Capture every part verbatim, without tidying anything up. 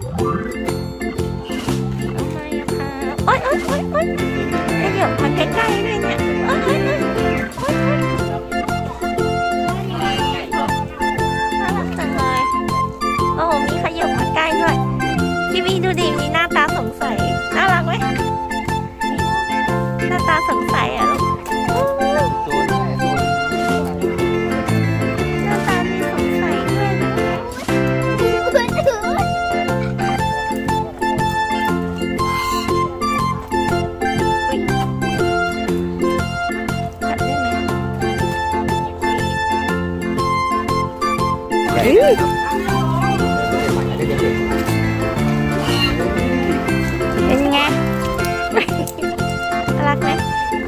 โอ๊ยโอ๊ยโอ๊ยโอ๊ยขยับมาใกล้ๆเลยเนี่ยโอ๊ยโอ๊ยโอ๊ยโอ๊ยน่ารักจังเลยโอ้โหมีขยับมาใกล้ด้วยพี่วีดูดิมีหน้าตาสงสัยน่ารักไหมหน้าตาสงสัยอ่ะลูกหน้าตามีสงสัยด้วยนะเป็นไงน่ารักไหม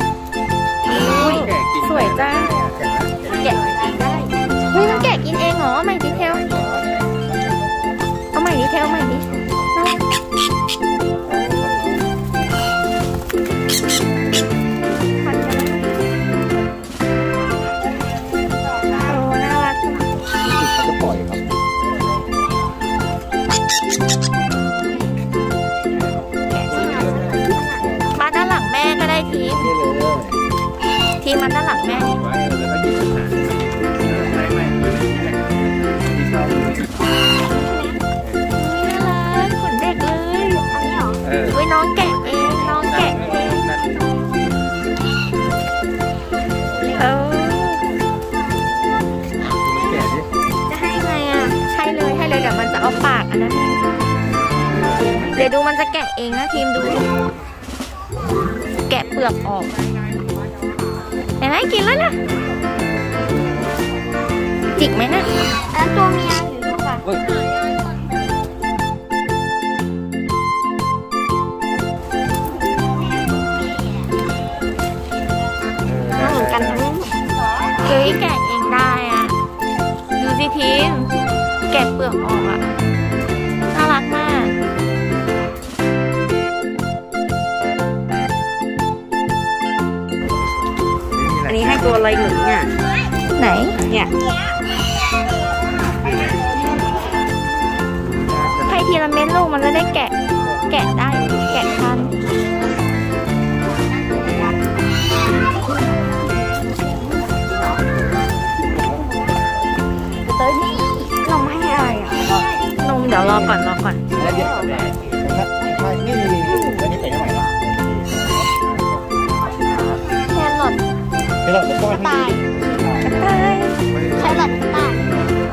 สวยจังแกะได้เฮ้ยมันแกะกินเองเหรอใหม่ดีเทลเอาใหม่ดีเทลใหม่ดิมาด้านหลังแม่ก็ได้ทีมทีมมาด้านหลังแม่นี่น่ารักขนเด็กเลยเฮ้ยน้องแกะเองน้องแกะเองเออจะให้ไงอ่ะให้เลยให้เลยเดี๋ยวมันจะเอาปากอันนั้นเดี๋ยวดูมันจะแกะเองนะทีมดูแกะเปลือกออกเห็นไหมกินแล้วนะจิกไหมนะแล้วตัวเมียหรือลูกอ่ะเหมือนกันทั้งเฮ้ยแกะเองได้อ่ะดูสิทีมแกะเปลือกออกอ่ะน่ารักมากอันนี้ให้ตัวอะไรหนึ่งเนี่ยไหนเนี่ยให้ทีละเม็ดลูกมันจะได้แกะแกะได้แกะทันเต้ยนี่นมให้อะไรอ่ะนมเดี๋ยวรอก่อนรอก่อนแล้วเดี๋ยวนี่นี่นี่แล้วนี่ใส่ยังไงวะแครอทกระต่ายกระต่ายแครอทกระต่าย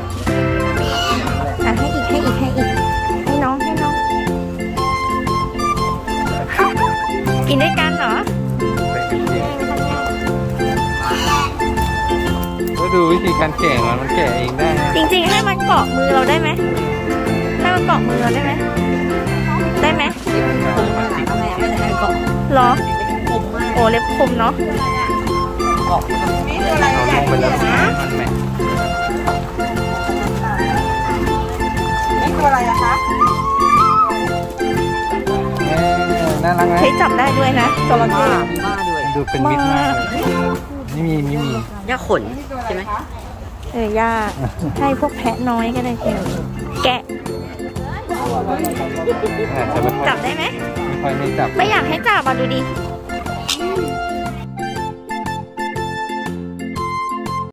อ่ะให้อีกให้อีกให้อีกให้น้องให้น้องกินด้วยกันเหรอก็ดูวิธีการแกะมันมันแกะเองได้จริงๆให้มันเกาะมือเราได้ไหมให้มันเกาะมือเราได้ไหมได้ไหมหรอโอ้เล็บคมเนาะนี่ตัวอะไรใหญ่เลยนะนี่ตัวอะไรอะคะน่ารักไหมใช้จับได้ด้วยนะจระเข้ดูเป็นมิตรมากเลยไม่มีไม่มีย่าขนใช่ไหมเออย่าให้พวกแพะน้อยก็ได้เพียงแกะจับได้ไหมไม่ค่อยให้จับไม่อยากให้จับอ่ะดูดิ